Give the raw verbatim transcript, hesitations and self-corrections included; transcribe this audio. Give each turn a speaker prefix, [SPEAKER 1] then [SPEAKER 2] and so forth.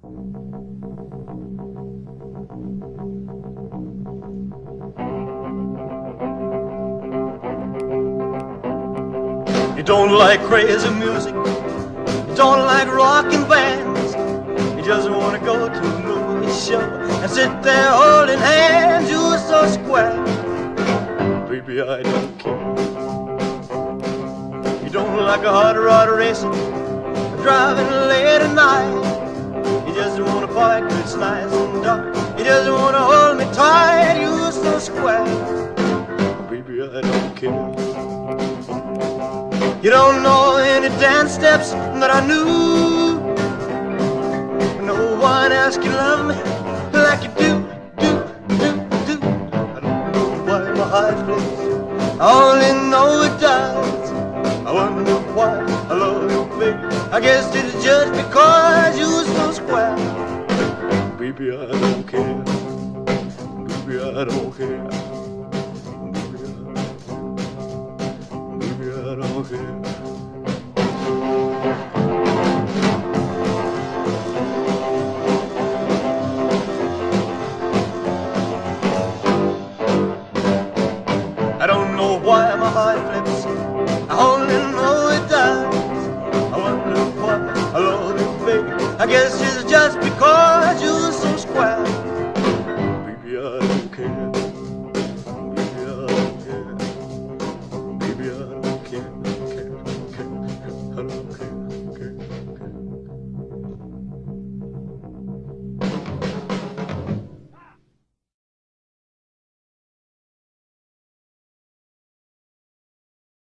[SPEAKER 1] You don't like crazy music, you don't like rockin' bands, you just wanna go to a movie show and sit there holding hands. You're so square, baby, I don't care. You don't like a hot rod racing, driving late at night, you just wanna park, it's nice and dark, you just wanna hold me tight. You're so square, baby, I don't care. You don't know any dance steps that I knew. No one else can love me like you do, do, do, do. I don't know why my heart plays, I only know it does. I wonder why I love you, baby. I guess it's just because you're so square, baby, I don't